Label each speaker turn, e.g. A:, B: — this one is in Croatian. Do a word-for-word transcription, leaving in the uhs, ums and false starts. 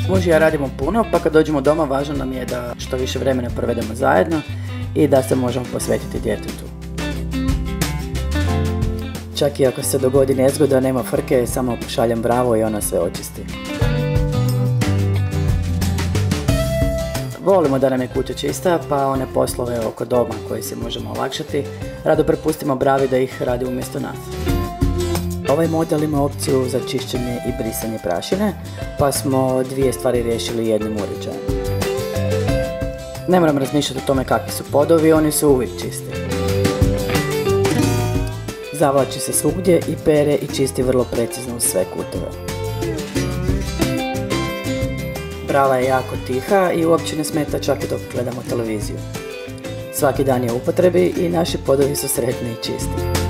A: Muž i ja radimo puno, pa kad dođemo doma važno nam je da što više vremena provedemo zajedno i da se možemo posvetiti djetetu. Čak i ako se dogodi nezgoda, nema frke, samo pošaljem bravo i ona sve očisti. Volimo da nam je kuća čista, pa one poslove oko doma koje si možemo olakšati, rado prepustimo bravi da ih radi umjesto nas. Ovaj model ima opciju za čišćenje i brisanje prašine, pa smo dvije stvari riješili jednim uređajem. Ne moram razmišljati o tome kakvi su podovi, oni su uvijek čisti. Zavlači se svugdje i pere i čisti vrlo precizno uz sve kutove. Brava je jako tiha i uopće ne smeta čak i dok gledamo televiziju. Svaki dan je u upotrebi i naši podovi su sretni i čisti.